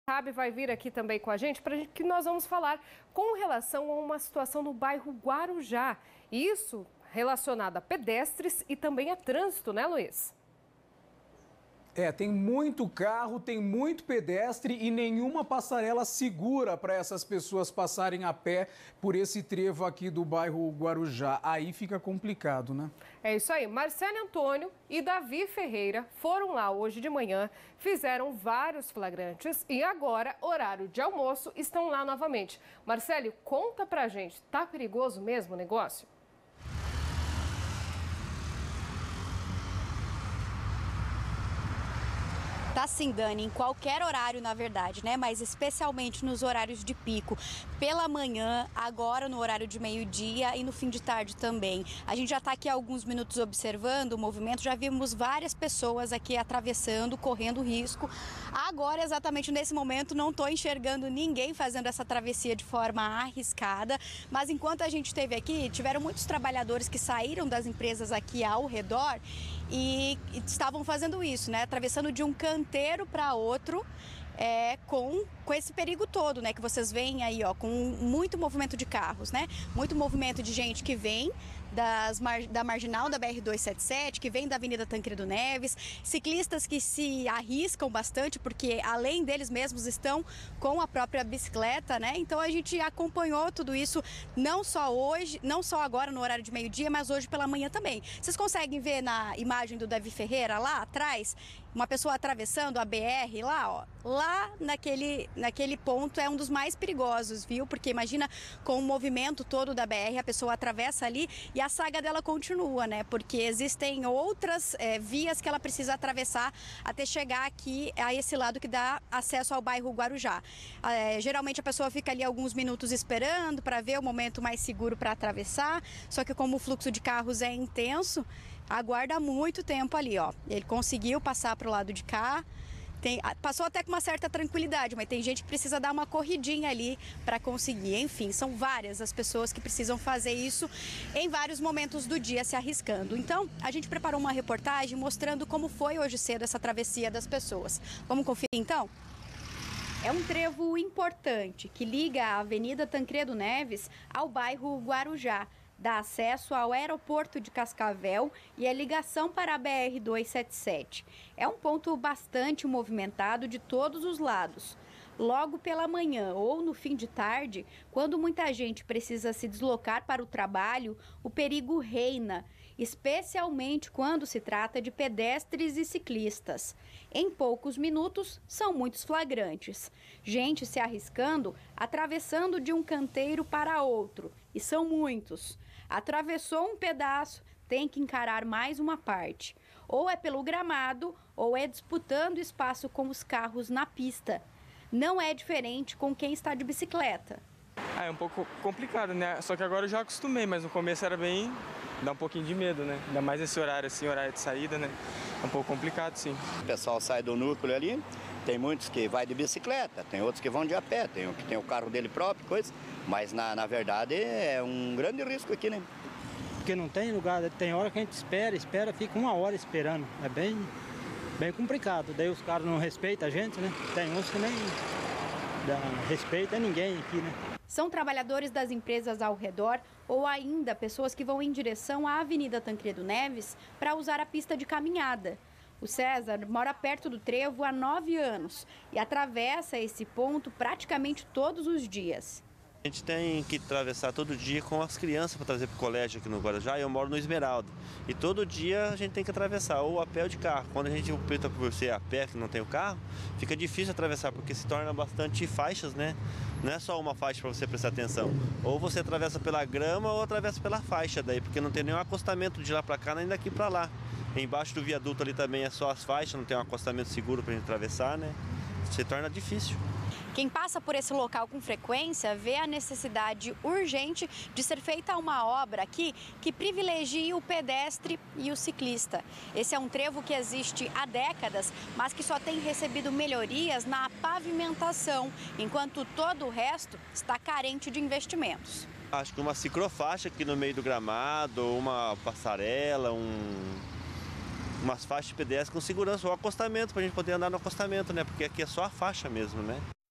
Rabi vai vir aqui também com a gente para que nós vamos falar com relação a uma situação no bairro Guarujá. Isso relacionado a pedestres e também a trânsito, né, Luiz? Tem muito carro, tem muito pedestre e nenhuma passarela segura para essas pessoas passarem a pé por esse trevo aqui do bairro Guarujá. Aí fica complicado, né? É isso aí. Marcelo Antônio e Davi Ferreira foram lá hoje de manhã, fizeram vários flagrantes e agora, horário de almoço, estão lá novamente. Marcelo, conta pra gente, tá perigoso mesmo o negócio? Tá sim, Dani, em qualquer horário, na verdade, né? Mas especialmente nos horários de pico. Pela manhã, agora no horário de meio-dia e no fim de tarde também. A gente já está aqui há alguns minutos observando o movimento, já vimos várias pessoas aqui atravessando, correndo risco. Agora, exatamente nesse momento, não estou enxergando ninguém fazendo essa travessia de forma arriscada. Mas enquanto a gente esteve aqui, tiveram muitos trabalhadores que saíram das empresas aqui ao redor e estavam fazendo isso, né? Atravessando de um canteiro para outro, com esse perigo todo, né? Que vocês veem aí, ó, com muito movimento de carros, né? Muito movimento de gente que vem da marginal da BR-277, que vem da Avenida Tancredo Neves, ciclistas que se arriscam bastante, porque além deles mesmos estão com a própria bicicleta, né? Então a gente acompanhou tudo isso, não só hoje, não só agora no horário de meio-dia, mas hoje pela manhã também. Vocês conseguem ver na imagem do Davi Ferreira lá atrás, uma pessoa atravessando a BR lá, ó, lá naquele ponto é um dos mais perigosos, viu? Porque imagina com o movimento todo da BR, a pessoa atravessa ali e a saga dela continua, né? Porque existem outras vias que ela precisa atravessar até chegar aqui a esse lado que dá acesso ao bairro Guarujá. Geralmente a pessoa fica ali alguns minutos esperando para ver o momento mais seguro para atravessar, só que como o fluxo de carros é intenso, aguarda muito tempo ali, ó. Ele conseguiu passar para o lado de cá. Passou até com uma certa tranquilidade, mas tem gente que precisa dar uma corridinha ali para conseguir. Enfim, são várias as pessoas que precisam fazer isso em vários momentos do dia se arriscando. Então, a gente preparou uma reportagem mostrando como foi hoje cedo essa travessia das pessoas. Vamos conferir então? É um trevo importante que liga a Avenida Tancredo Neves ao bairro Guarujá. Dá acesso ao aeroporto de Cascavel e é ligação para a BR-277. É um ponto bastante movimentado de todos os lados. Logo pela manhã ou no fim de tarde, quando muita gente precisa se deslocar para o trabalho, o perigo reina, especialmente quando se trata de pedestres e ciclistas. Em poucos minutos, são muitos flagrantes. Gente se arriscando, atravessando de um canteiro para outro, e são muitos. Atravessou um pedaço, tem que encarar mais uma parte. Ou é pelo gramado, ou é disputando espaço com os carros na pista. Não é diferente com quem está de bicicleta. É um pouco complicado, né? Só que agora eu já acostumei, mas no começo era bem... dá um pouquinho de medo, né? Ainda mais esse horário, assim, horário de saída, né? É um pouco complicado, sim. O pessoal sai do núcleo ali, tem muitos que vai de bicicleta, tem outros que vão de a pé, tem um que tem o carro dele próprio, coisa. Mas, na verdade, é um grande risco aqui, né? Porque não tem lugar, tem hora que a gente espera, fica uma hora esperando. É bem complicado. Daí os caras não respeitam a gente, né? Tem uns que nem respeita ninguém aqui, né? São trabalhadores das empresas ao redor ou ainda pessoas que vão em direção à Avenida Tancredo Neves para usar a pista de caminhada. O César mora perto do trevo há 9 anos e atravessa esse ponto praticamente todos os dias. A gente tem que atravessar todo dia com as crianças para trazer para o colégio aqui no Guarujá. Eu moro no Esmeralda. E todo dia a gente tem que atravessar, ou a pé ou de carro. Quando a gente opta por ser a pé, que não tem o carro, fica difícil atravessar, porque se torna bastante faixas, né? Não é só uma faixa para você prestar atenção. Ou você atravessa pela grama ou atravessa pela faixa daí, porque não tem nenhum acostamento de lá para cá, nem daqui para lá. Embaixo do viaduto ali também é só as faixas, não tem um acostamento seguro para a gente atravessar, né? Se torna difícil. Quem passa por esse local com frequência vê a necessidade urgente de ser feita uma obra aqui que privilegie o pedestre e o ciclista. Esse é um trevo que existe há décadas, mas que só tem recebido melhorias na pavimentação, enquanto todo o resto está carente de investimentos. Acho que uma ciclofaixa aqui no meio do gramado, uma passarela, umas faixas de pedestre com segurança ou acostamento, para a gente poder andar no acostamento, né? Porque aqui é só a faixa mesmo, né?